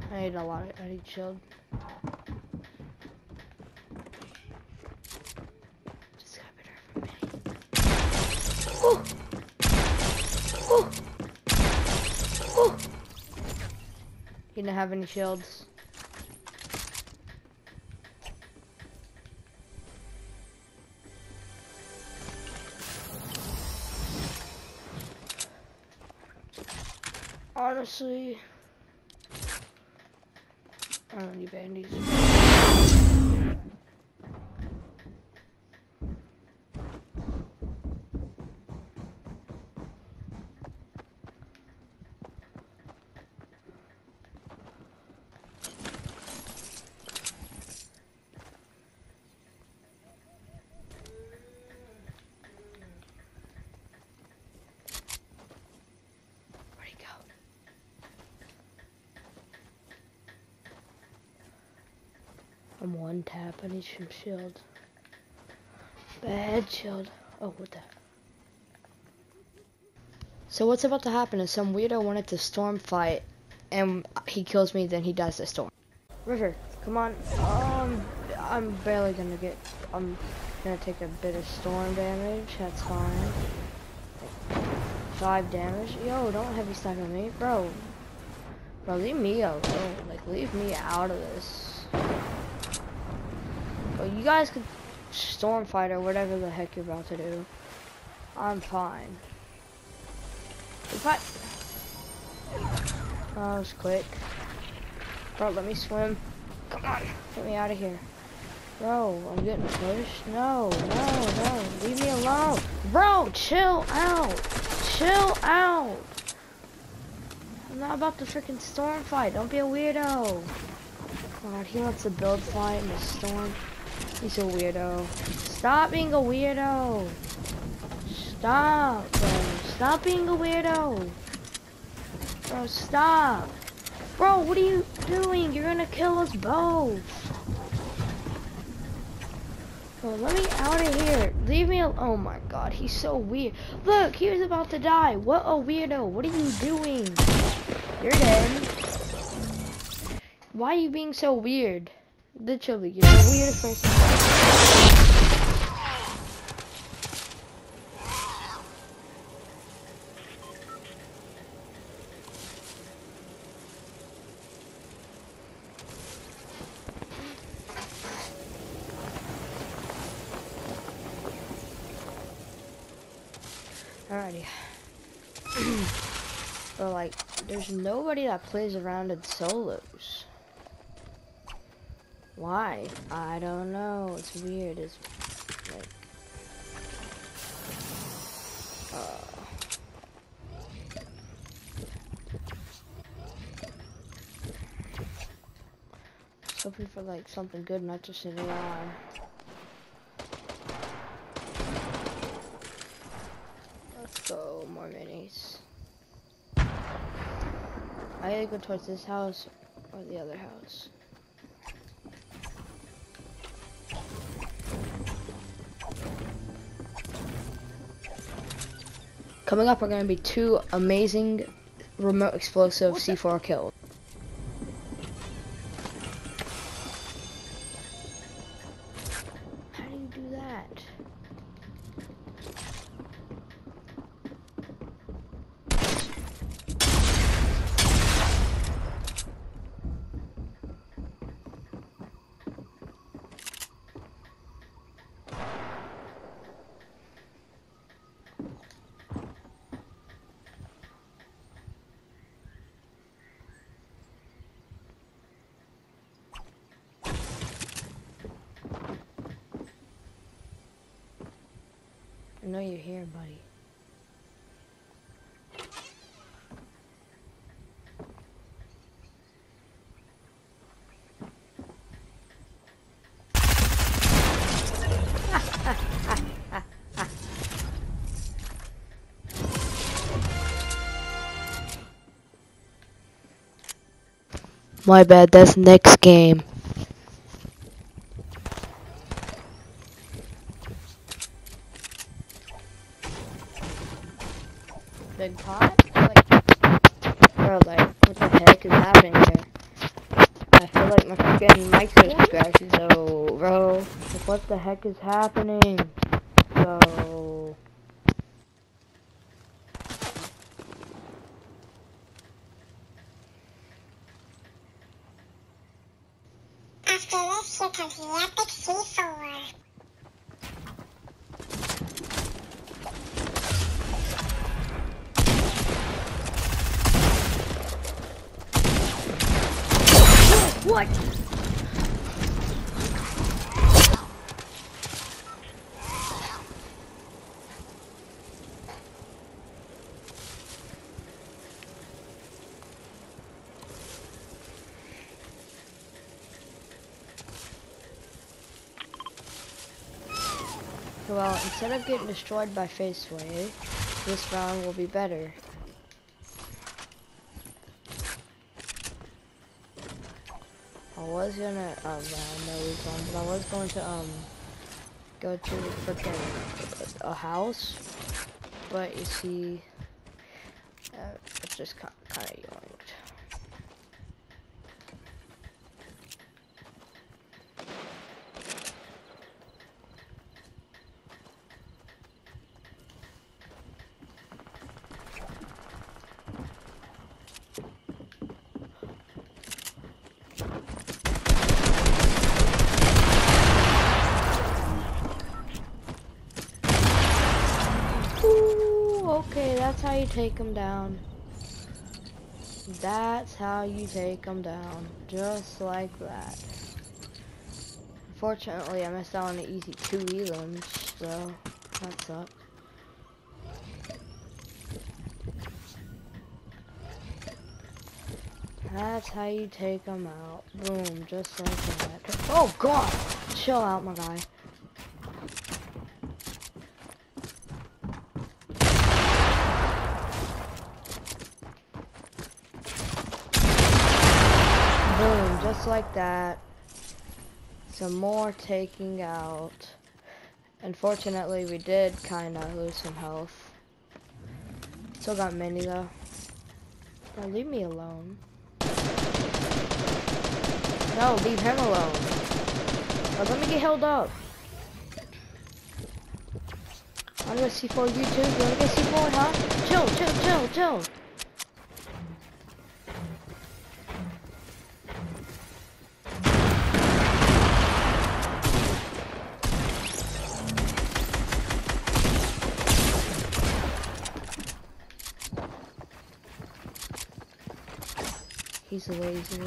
I need a lot of, I need shield. Just got better for me. Woo! Woo! Woo! He didn't have any shields. Honestly, I don't need bandies. Where'd he go? I'm one tap, I need some shield. Bad shield. Oh, what the? So what's about to happen is some weirdo wanted to storm fight, and he kills me, then he dies to storm. River, come on. I'm barely gonna get, I'm gonna take a bit of storm damage, that's fine. 5 damage. Yo, don't heavy stack on me, bro. Bro, leave me alone. Like, leave me out of this. But you guys could storm fight or whatever the heck you're about to do. I'm fine. If I... Oh, that was quick. Bro, let me swim. Come on, get me out of here. Bro, I'm getting pushed. No, no, no. Leave me alone. Bro, chill out. Chill out. I'm not about to freaking storm fight. Don't be a weirdo. God, he wants to build fight in the storm. He's a weirdo. Stop being a weirdo. Stop, bro. Stop being a weirdo. Bro, stop. Bro, what are you doing? You're gonna kill us both. Bro, let me out of here. Leave me alone. Oh my god, he's so weird. Look, he was about to die. What a weirdo. What are you doing? You're dead. Why are you being so weird? Literally, you're the weirdest person. Alrighty. But like, there's nobody that plays around in solos. Why? I don't know. It's weird. It's like, just hoping for like something good, not just an AR. Let's go, more minis. I either go towards this house or the other house. Coming up are going to be 2 amazing remote explosive C4 kills. How do you do that? I know you're here, buddy. My bad, that's next game. Big pot? Like, bro, like, what the heck is happening here? I feel like my freaking mic is crashing, so, bro. Like, what the heck is happening? So. After this, here comes the epic C4. What? Well, instead of getting destroyed by Face Wave, this round will be better. I was gonna, no, but I was going to, go to freaking a house, but you see, it's just kind of yoinked. Okay, that's how you take them down. That's how you take them down. Just like that. Unfortunately, I missed out on the easy 2 elims, so that sucks. That's how you take them out. Boom, just like that. Oh god! Chill out, my guy. Boom, just like that. Some more taking out. Unfortunately, we did kind of lose some health. Still got many though. Oh, leave me alone. No, leave him alone. Oh, let me get held up. I'm gonna C4 you too. You wanna get C4, huh? Chill. He's lazy.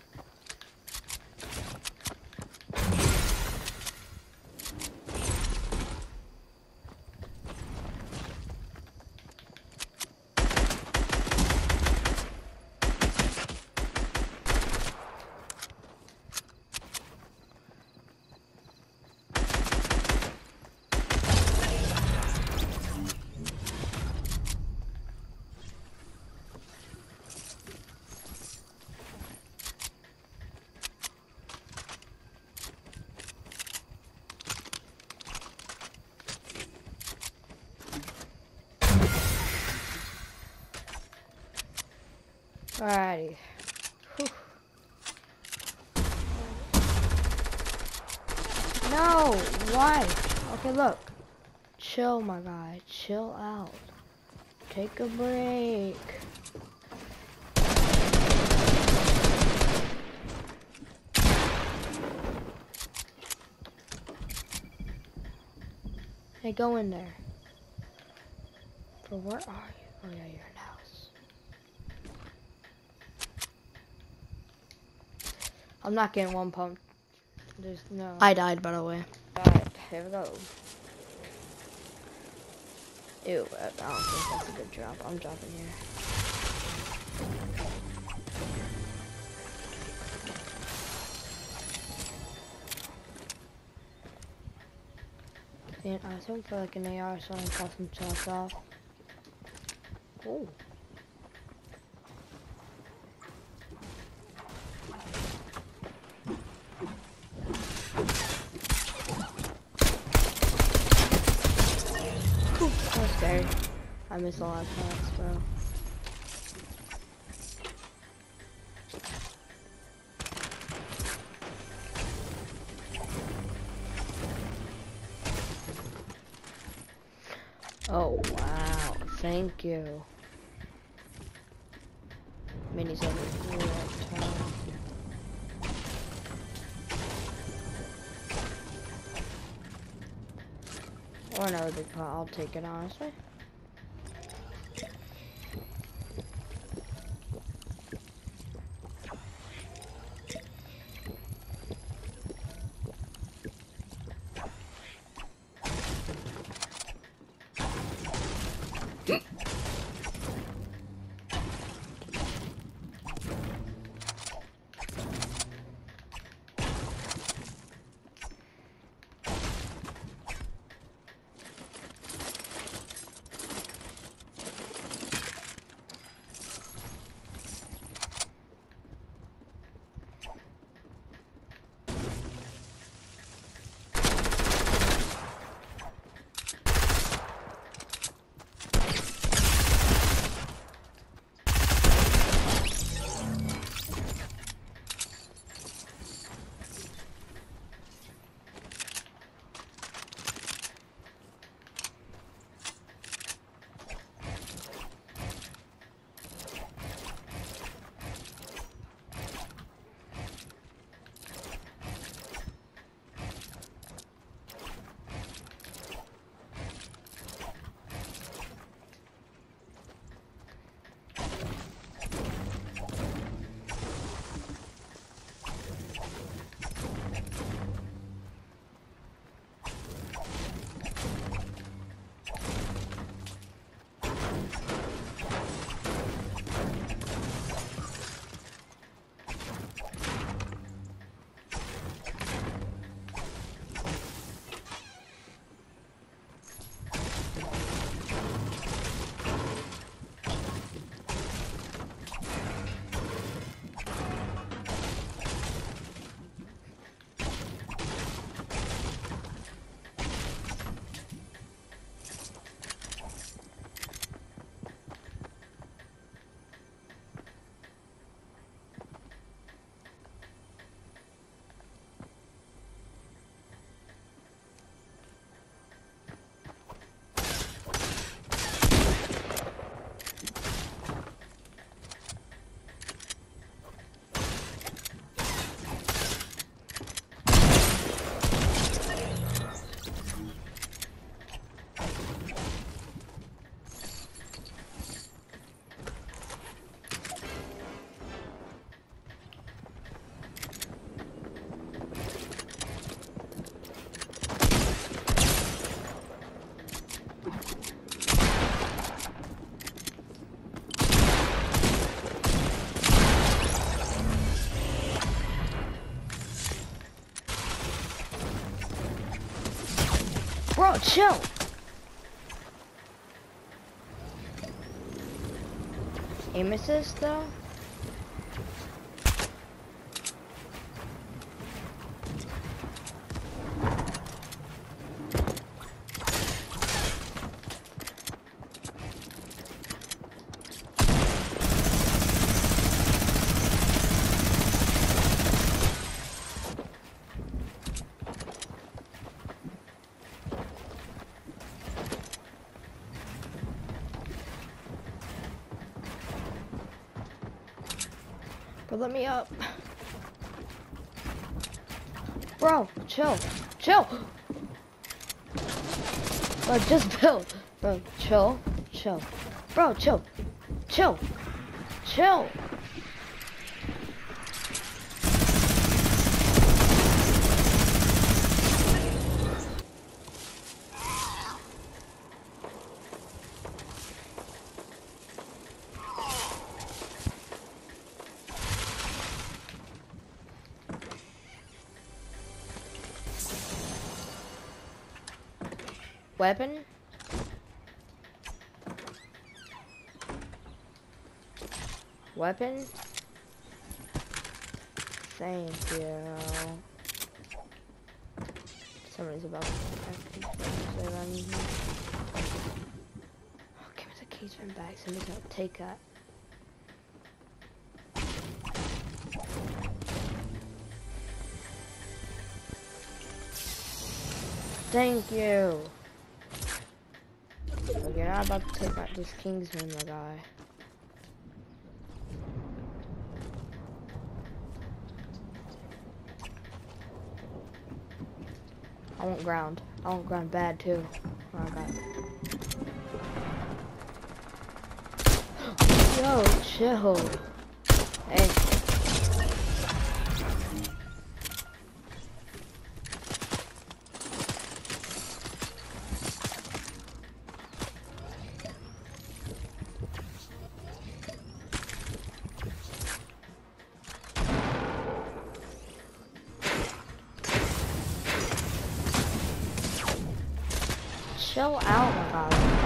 Alrighty. Whew. No! Why? Okay, look. Chill, my guy. Chill out. Take a break. Hey, go in there. But where are you? Oh yeah, you're in the house. I'm not getting one pump. There's no. I died, by the way. Alright, here we go. Ew, I don't think that's a good drop. I'm dropping here. And I was hoping for like an AR so I can call some shots off. Ooh. That was scary. I missed a lot of shots, bro. Oh, wow. Thank you. Minis over here at time. Or another big pot. I'll take it, honestly. Bro, chill. Aim assist though. Bro, let me up. Bro, chill. Chill. Bro, just build. Bro, chill. Chill. Bro, chill. Chill. Chill. Weapon? Weapon? Thank you. Somebody's about to attack me. Oh, give me the keys from back. Somebody's gonna take that. Thank you. you're not about to take out this Kingsman, my guy. I want ground. I want ground bad too. Oh my god. Yo, chill. Hey. Chill out, my god.